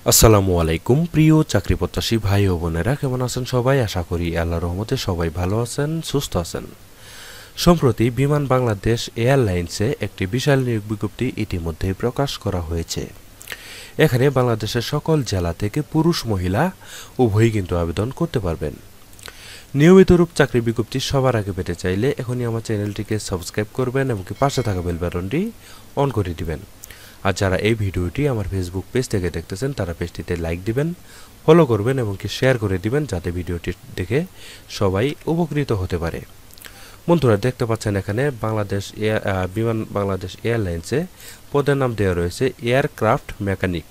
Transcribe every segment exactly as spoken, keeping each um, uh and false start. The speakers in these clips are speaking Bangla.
আসসালামু আলাইকুম প্রিয় চাকরি প্রত্যাশী ভাই ও বোনেরা, কেমন আছেন সবাই? আশা করি আল্লাহর রহমতে সবাই ভালো আছেন, সুস্থ আছেন। সম্প্রতি বিমান বাংলাদেশ এয়ারলাইন্সে একটি বিশাল নিয়োগ বিজ্ঞপ্তি ইতিমধ্যেই প্রকাশ করা হয়েছে। এখানে বাংলাদেশের সকল জেলা থেকে পুরুষ মহিলা উভয়ই কিন্তু আবেদন করতে পারবেন। নিয়মিত রূপ চাকরি বিজ্ঞপ্তি সবার আগে পেতে চাইলে এখনই আমার চ্যানেলটিকে সাবস্ক্রাইব করবেন এবং কি পাশে থাকা বেল বাটনটি অন করে দিবেন। আর যারা এই ভিডিওটি আমার ফেসবুক পেজ থেকে দেখতেছেন তারা পেজটিতে লাইক দিবেন, ফলো করবেন এবং কি শেয়ার করে দিবেন যাতে ভিডিওটি দেখে সবাই উপকৃত হতে পারে। বন্ধুরা, দেখতে পাচ্ছেন এখানে বাংলাদেশ বিমান বাংলাদেশ এয়ারলাইন্সে পদের নাম দেওয়া রয়েছে এয়ারক্রাফট মেকানিক।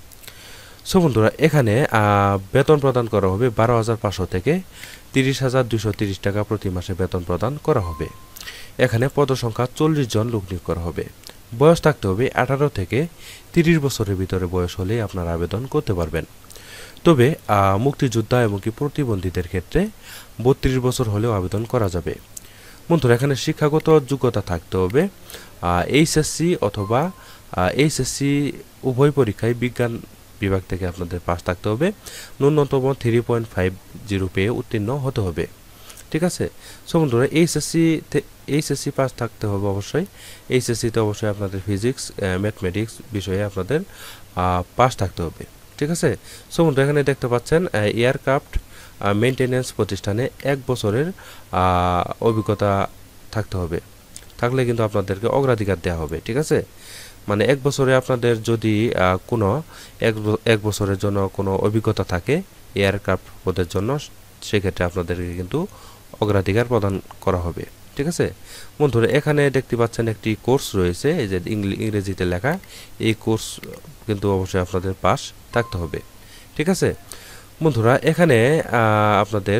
সো বন্ধুরা, এখানে বেতন প্রদান করা হবে বারো হাজার পাঁচশো থেকে তিরিশ হাজার দুশো তিরিশ টাকা প্রতি মাসে বেতন প্রদান করা হবে। এখানে পদসংখ্যা চল্লিশ জন লোক নিয়োগ করা হবে। বয়স থাকতে হবে আঠারো থেকে তিরিশ বছরের ভিতরে বয়স হলেই আপনারা আবেদন করতে পারবেন। তবে মুক্তিযোদ্ধা এবং কি প্রতিবন্ধীদের ক্ষেত্রে বত্রিশ বছর হলেও আবেদন করা যাবে। বন্ধুরা, এখানে শিক্ষাগত যোগ্যতা থাকতে হবে এইচএসসি অথবা এইচএসসি উভয় পরীক্ষায় বিজ্ঞান বিভাগ থেকে আপনাদের পাস থাকতে হবে। ন্যূনতম থ্রি পয়েন্ট ফাইভ জিরো পেয়ে উত্তীর্ণ হতে হবে। ঠিক আছে। সো বন্ধুরা, এইচএসসি এইচএসসি পাস থাকতে হবে অবশ্যই। এইচএসসিতে অবশ্যই আপনাদের ফিজিক্স ম্যাথমেটিক্স বিষয়ে আপনাদের পাস থাকতে হবে। ঠিক আছে। সো বন্ধুরা, এখানে দেখতে পাচ্ছেন এয়ারক্রাফট মেইনটেনেন্স প্রতিষ্ঠানে এক বছরের অভিজ্ঞতা থাকতে হবে। থাকলে কিন্তু আপনাদেরকে অগ্রাধিকার দেওয়া হবে। ঠিক আছে। মানে এক বছরে আপনাদের যদি কোনো এক এক বছরের জন্য কোনো অভিজ্ঞতা থাকে এয়ারক্রাফট পদের জন্য, সেক্ষেত্রে আপনাদেরকে কিন্তু অগ্রাধিকার প্রদান করা হবে। ঠিক আছে বন্ধুরা, এখানে দেখতে পাচ্ছেন একটি কোর্স রয়েছে, এই যে ইংরেজিতে লেখা, এই কোর্স কিন্তু অবশ্যই আপনাদের পাস থাকতে হবে। ঠিক আছে বন্ধুরা, এখানে আপনাদের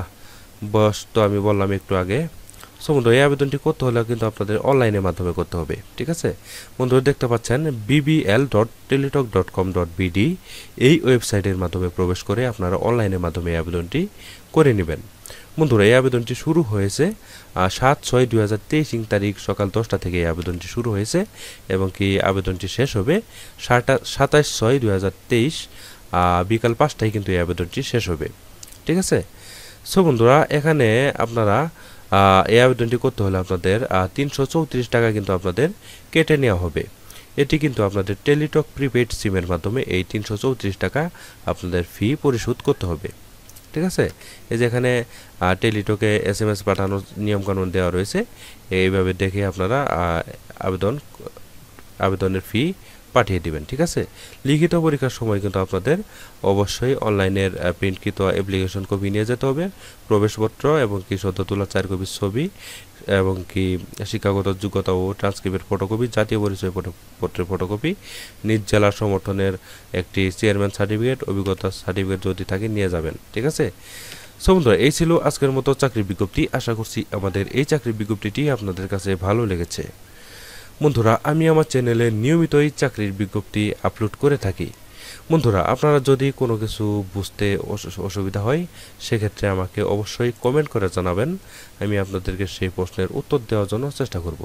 বয়স তো আমি বললাম একটু আগে। সো বন্ধুরা, এই আবেদনটি করতে হলে কিন্তু আপনাদের অনলাইনের মাধ্যমে করতে হবে। ঠিক আছে বন্ধুরা, দেখতে পাচ্ছেন BBL dot Teletalk dot com dot BD এই ওয়েবসাইটের মাধ্যমে প্রবেশ করে আপনারা অনলাইনের মাধ্যমে এই আবেদনটি করে নেবেন। বন্ধুরা, এই আবেদনটি শুরু হয়েছে সাত ছয় দুই হাজার তেইশ ইং তারিখ সকাল দশটা থেকে এই আবেদনটি শুরু হয়েছে এবং কি আবেদনটি শেষ হবে সাতাশ ছয় দুই হাজার তেইশ বিকাল পাঁচটায় কিন্তু এই আবেদনটি শেষ হবে। ঠিক আছে। সো বন্ধুরা, এখানে আপনারা এই আবেদনটি করতে হলে আপনাদের তিনশো চৌত্রিশ টাকা কিন্তু আপনাদের কেটে নেওয়া হবে। এটি কিন্তু আপনাদের টেলিটক প্রিপেড সিমের মাধ্যমে এই তিনশো চৌত্রিশ টাকা আপনাদের ফি পরিশোধ করতে হবে। ঠিক আছে। এই যে এখানে টেলিটকে এস এম এস পাঠানোর নিয়মকানুন দেওয়া রয়েছে, এইভাবে দেখে আপনারা আবেদন আবেদনের ফি পাঠিয়ে দিবেন। ঠিক আছে। লিখিত পরীক্ষার সময় কিন্তু আপনাদের অবশ্যই অনলাইনের প্রিন্টকৃত অ্যাপ্লিকেশন কপি নিয়ে যেতে হবে, প্রবেশপত্র এবং কি সদ্য তোলা চার কপির ছবি এবং কি শিক্ষাগত যোগ্যতা ও ট্রান্সক্রিপ্টের ফটোকপি, জাতীয় পরিচয় পত্রের ফটোকপি, নিজ জেলার সমর্থনের একটি চেয়ারম্যান সার্টিফিকেট, অভিজ্ঞতা সার্টিফিকেট যদি থাকে নিয়ে যাবেন। ঠিক আছে। সো বন্ধুরা, এই ছিল আজকের মতো চাকরির বিজ্ঞপ্তি। আশা করছি আমাদের এই চাকরির বিজ্ঞপ্তিটি আপনাদের কাছে ভালো লেগেছে। বন্ধুরা, আমি আমার চ্যানেলে নিয়মিতই চাকরির বিজ্ঞপ্তি আপলোড করে থাকি। বন্ধুরা, আপনারা যদি কোনো কিছু বুঝতে অসুবিধা হয় সেক্ষেত্রে আমাকে অবশ্যই কমেন্ট করে জানাবেন, আমি আপনাদেরকে সেই প্রশ্নের উত্তর দেওয়ার জন্য চেষ্টা করব।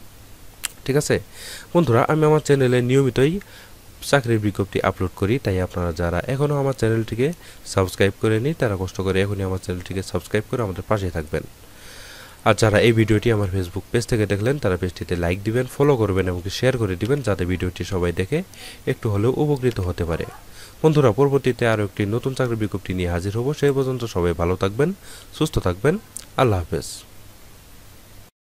ঠিক আছে বন্ধুরা, আমি আমার চ্যানেলে নিয়মিতই চাকরির বিজ্ঞপ্তি আপলোড করি, তাই আপনারা যারা এখনও আমার চ্যানেলটিকে সাবস্ক্রাইব করেনি তারা কষ্ট করে এখনই আমার চ্যানেলটিকে সাবস্ক্রাইব করে আমাদের পাশে থাকবেন। আর যারা এই ভিডিওটি আমার ফেসবুক পেজ থেকে দেখলেন তারা পেজটিতে লাইক দিবেন, ফলো করবেন এবং শেয়ার করে দিবেন যাতে ভিডিওটি সবাই দেখে একটু হলেও উপকৃত হতে পারে। বন্ধুরা, পরবর্তীতে আরও একটি নতুন চাকরির বিজ্ঞপ্তি নিয়ে হাজির হব। সেই পর্যন্ত সবাই ভালো থাকবেন, সুস্থ থাকবেন। আল্লাহ হাফেজ।